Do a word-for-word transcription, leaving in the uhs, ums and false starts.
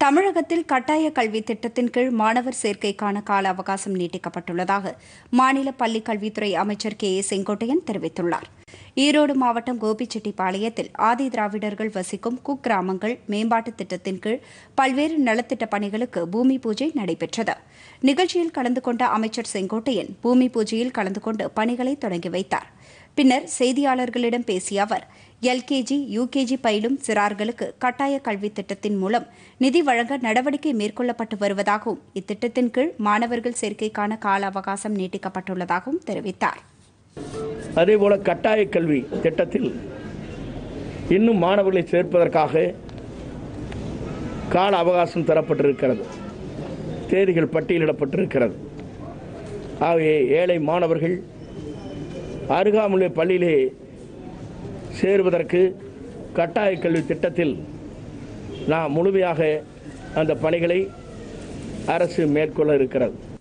தமிழகத்தில் கட்டாய கல்வி திட்டத்தின் கீழ் மாணவர் சேர்க்கைக்கான கால அவகாசம் நீட்டிக்கப்பட்டுள்ளதாக மாநில பள்ளிக் கல்வித்துறை அமைச்சர் கே ஏ செங்கோட்டையன் தெரிவித்துள்ளார். ஈரோடு மாவட்டம் கோபிச்செட்டிப்பாளையத்தில் ஆதி திராவிடர்கள் வசிக்கும் குக்கிராமங்கள் மேம்பாட்டுத் திட்டத்தின் கீழ் பல்வேறு நலத்திட்டப் பணிகளுக்கு பூமி பூஜை நடைபெற்றது. நிகழ்ச்சியில் கலந்து கொண்ட அமைச்சர் செங்கோட்டையன் பூமி பூஜையில் கலந்து கொண்டு பணிகளை தொடங்கி வைத்தார். பின்னர் செய்தியாளர்களிடம் பேசிய அவர், எல்கேஜி யுகேஜி பயிலும் சிறார்களுக்கு கட்டாய கல்வி திட்டத்தின் மூலம் நிதி வழங்க நடவடிக்கை மேற்கொள்ளப்பட்டு வருவதாகவும், இத்திட்டத்தின் கீழ் மாணவர்கள் சேர்க்கைக்கான கால அவகாசம் நீட்டிக்கப்பட்டுள்ளதாகவும் தெரிவித்தார். அதேபோல கட்டாய கல்வி திட்டத்தில் இன்னும் மாணவர்களை சேர்ப்பதற்காக கால அவகாசம் தரப்பட்டிருக்கிறது. தேதிகள் பட்டியலிடப்பட்டிருக்கிறது. ஆகவே ஏழை மாணவர்கள் அருகாமையுள்ள பள்ளியிலே சேருவதற்கு கட்டாய கல்வி திட்டத்தில் நாம் முழுமையாக அந்த பணிகளை அரசு மேற்கொள்ள இருக்கிறது.